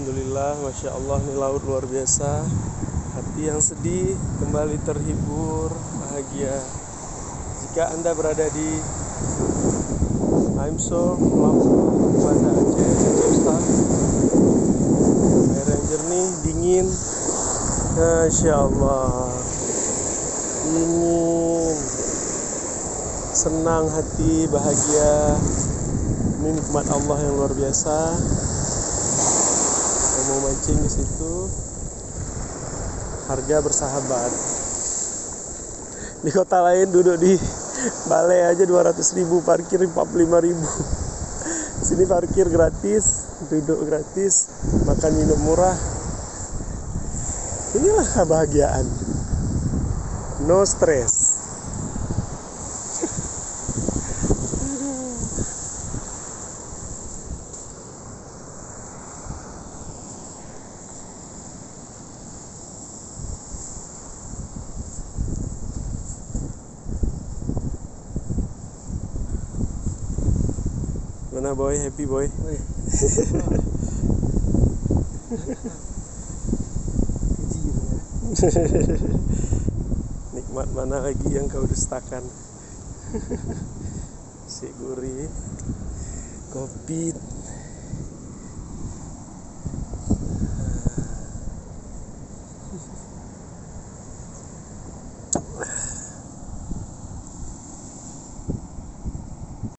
Alhamdulillah, Masya Allah, ini laut luar biasa. Hati yang sedih kembali terhibur, bahagia. Jika Anda berada di Aimso, Lampung, Banda Aceh, Ustaz, air yang jernih, dingin, Masya Allah, dingin, senang hati, bahagia. Ini nikmat Allah yang luar biasa. Mau mancing di situ, harga bersahabat. Di kota lain duduk di balai aja 200.000, parkir 45.000. Sini parkir gratis, duduk gratis, makan minum murah. Inilah kebahagiaan. No stress. Mana boy, happy boy? Nikmat mana lagi yang kau dustakan? Si gurih, kopi